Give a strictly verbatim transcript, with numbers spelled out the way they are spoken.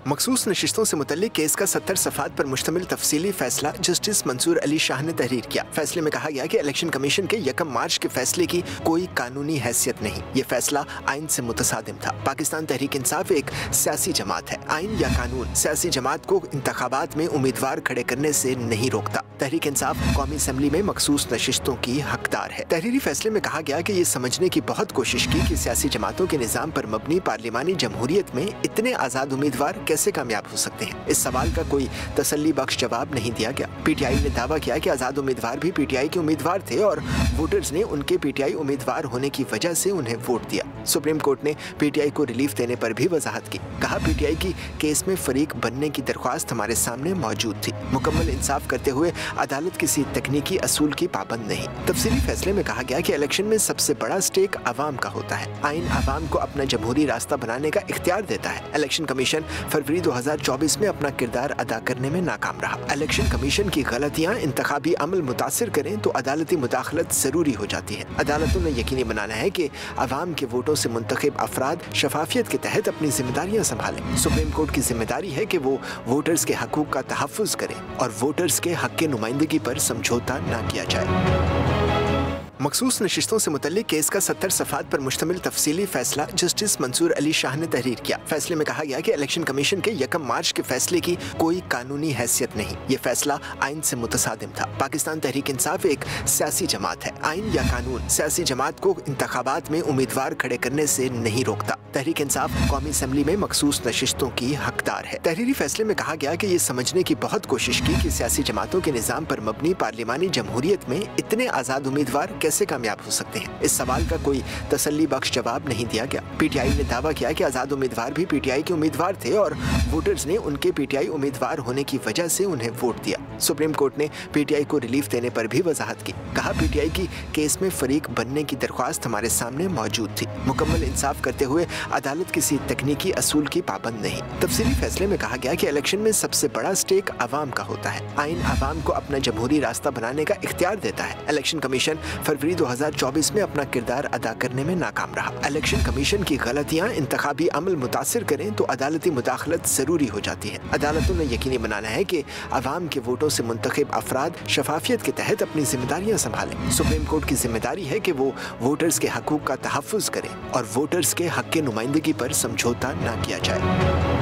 मखसूस नशिस्तों से मुतल्लिक केस का सत्तर सफ़हात पर मुश्तमिल तफसीली फैसला जस्टिस मंसूर अली शाह ने तहरीर किया। फैसले में कहा गया कि इलेक्शन कमीशन के यकम मार्च के फैसले की कोई कानूनी हैसियत नहीं। ये फैसला आइन से मुतसादिम था। पाकिस्तान तहरीक इंसाफ एक सियासी जमात है। आइन या कानून सियासी जमात को इंतखाबात में उम्मीदवार खड़े करने से नहीं रोकता। तहरीक इंसाफ कौमी असम्बली में मखसूस नशिस्तों की हकदार है। तहरीरी फैसले में कहा गया कि ये समझने की बहुत कोशिश की कि सियासी जमातों के निज़ाम पर मबनी पार्लिमानी जमहूरियत में इतने आज़ाद उम्मीदवार कैसे कामयाब हो सकते हैं। इस सवाल का कोई तसल्ली बख्श जवाब नहीं दिया गया। पी टी आई ने दावा किया कि आज़ाद उम्मीदवार भी पी टी आई के उम्मीदवार थे और वोटर्स ने उनके पी टी आई उम्मीदवार होने की वजह से उन्हें वोट दिया। सुप्रीम कोर्ट ने पी टी आई को रिलीफ देने पर भी वजाहत की। कहा, पी टी आई की केस में फरीक बनने की दरख्वास्त हमारे सामने मौजूद थी। मुकम्मल इंसाफ करते हुए अदालत किसी तकनीकी असूल की पाबंद नहीं। तफसीली फैसले में कहा गया कि इलेक्शन में सबसे बड़ा स्टेक अवाम का होता है। आइन अवाम को अपना जमहूरी रास्ता बनाने का इख्तियार देता है। इलेक्शन कमीशन फरवरी दो हजार चौबीस में अपना किरदार अदा करने में नाकाम रहा। इलेक्शन कमीशन की गलतियां इंतखाबी अमल मुतासिर करें तो अदालती मुदाखलत जरूरी हो जाती है। अदालतों ने यकीनी बनाना है कि अवाम के वोटों से मुंतखब अफराद शफाफियत के तहत अपनी जिम्मेदारियां संभालें। सुप्रीम कोर्ट की जिम्मेदारी है कि वो वोटर्स के हकूक का तहफ़्फ़ुज़ करें और वोटर्स के हक के नुमाइंदगी पर समझौता न किया जाए। मखसूस नशिस्तों से मुतल्लिक केस का सत्तर सफ़हात पर मुश्तमिल तफसीली फैसला जस्टिस मंसूर अली शाह ने तहरीर किया। फैसले में कहा गया कि इलेक्शन कमीशन के यकम मार्च के फैसले की कोई कानूनी हैसियत नहीं। ये फैसला आइन से मुतसादिम था। पाकिस्तान तहरीक इंसाफ एक सियासी जमात है। आइन या कानून सियासी जमात को इंतखाबात में उम्मीदवार खड़े करने से नहीं रोकता। तहरीक इंसाफ कौमी असम्बली में मखसूस नशिस्तों की हकदार है। तहरीरी फैसले में कहा गया कि ये समझने की बहुत कोशिश की कि सियासी जमातों के निज़ाम पर मबनी पार्लिमानी जमहूरियत में इतने आज़ाद उम्मीदवार कैसे कामयाब हो सकते हैं। इस सवाल का कोई तसल्ली बख्श जवाब नहीं दिया गया। पी टी आई ने दावा किया कि आज़ाद उम्मीदवार भी पी टी आई के उम्मीदवार थे और वोटर्स ने उनके पी टी आई उम्मीदवार होने की वजह से उन्हें वोट दिया। सुप्रीम कोर्ट ने पी टी आई को रिलीफ देने पर भी वजाहत की। कहा, पी टी आई की केस में फरीक बनने की दरख्वास्त हमारे सामने मौजूद थी। मुकम्मल इंसाफ करते हुए अदालत किसी तकनीकी असूल की पाबंद नहीं। तफसीली फैसले में कहा गया कि इलेक्शन में सबसे बड़ा स्टेक अवाम का होता है। आइन अवाम को अपना जमहूरी रास्ता बनाने का इख्तियार देता है। इलेक्शन कमीशन फरवरी दो हजार चौबीस में अपना किरदार अदा करने में नाकाम रहा। इलेक्शन कमीशन की गलतियां इंतखाबी अमल मुतासिर करें तो अदालती मुदाखलत जरूरी हो जाती है। अदालतों ने यकीनी बनाना है कि अवाम के वोटों से मुंतखब अफराद शफाफियत के तहत अपनी जिम्मेदारियां संभालें। सुप्रीम कोर्ट की जिम्मेदारी है कि वो वोटर्स के हकूक का तहफ़्फ़ुज़ करें और वोटर्स के हक के नुमाइंदगी पर समझौता न किया जाए।